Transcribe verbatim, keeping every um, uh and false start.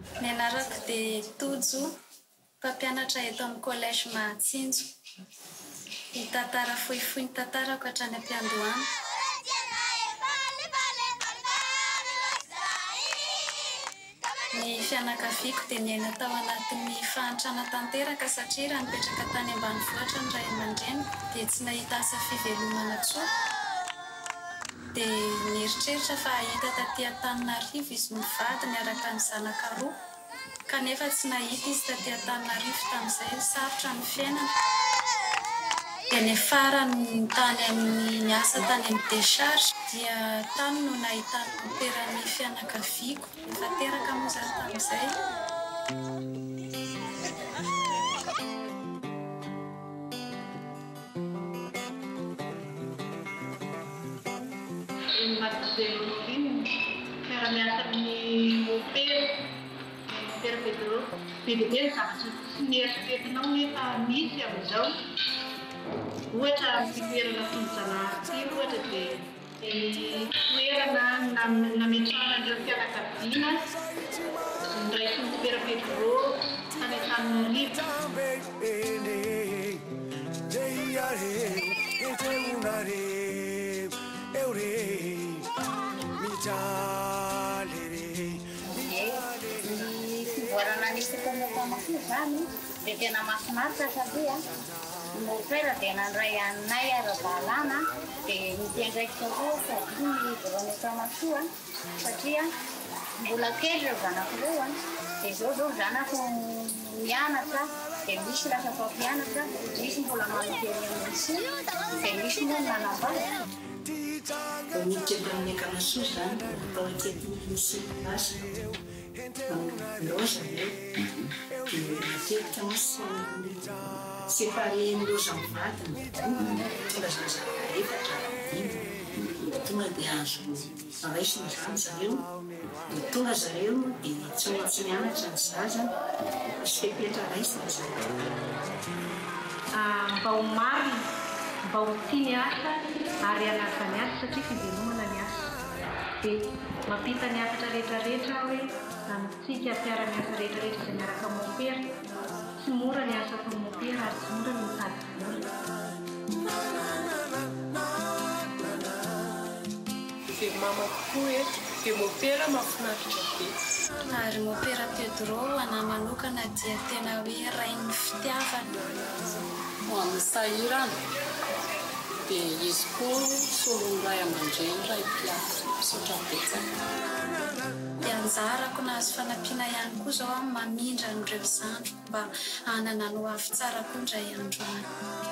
Ny anarako dia Tojo, mpampianatra eto amin'ny collège Mahatsinjo. Ny tantara fohifohy ny tantarako hatrany am-piandohana. Ny fianakaviako dia niaina tao anatin'ny fahantrana tanteraka satria raha nipetraka tany ambanivohitra ny ray aman-dreny dia tsy nahita asa fivelomana intsony. Dia nieritreritra fa hahita taty Antananarivo izy mivady niaraka ny zanaka roa, kanefa tsy nahita izy taty Antananarivo tamin'izay sarotra ny fiainana. Dia ny farany tany amin'ny niasa tany amin'ny décharge dia tany no nahitany operan'ny fianakaviako, efa teraka moa izaho tamin'izay. Miaramiasa amin'ny opera, opera Pedro. Bedibe ny zavatra tsy mieritreritinao nefa misy amin'izao. Ohatra fitoerana fonjanahary ity ohatra dia toerana nametrahan'ireo fianakaviana ny raisin'ny opera Pedro tany Antananarivo. Fivoarana nisy tomokoma koa izany dia tena mahafinaritra satria ny opera dia nandray anay ara-dalàna dia nitendraikitra koa sady ny voronetama soa satria mbola kely ireo zanako ireo dia izao izao zanako mianatra dia misy lasa mpampianatra, misy mbola manontely amin'ny dia misy moa ny manambara. Miditra amin'ny ankamasoa izany atao akety misy asa loza io dia matetika misy séparé loza mivadina tonga zaza efatra tonga dia azo raisina izany zareo dia tonga zareo dia tsy maintsy mianatra ny zaza sy fepetra raisina zareo. Mba ho marina, mba ho tia ny asa ary hanasa ny asa satria fivelomana ny asa. Dia mampita ny hafatra rehetrarehetra hoe amintsika mpiara-miasa rehetrarehetra izay miaraka amin'ny opera, tsy mora ny asa atao amin'ny opera ary tsy mora ny mitady vola. Dia mamako koa e, dia opera mahafinaritra be. Ary opera Pedro anahy manokana dia tena hoe rain'ny fitiavana. Ho amin'ny sahirana dia izy koa solon'ny ray aman-dreny ray mpiasa misaotra betsaka. Dia anjarako nahazo fanampiana ihany koa izao mamindra an'ireo zandriko mba hanana ny ho avy tsara koa indray andro any.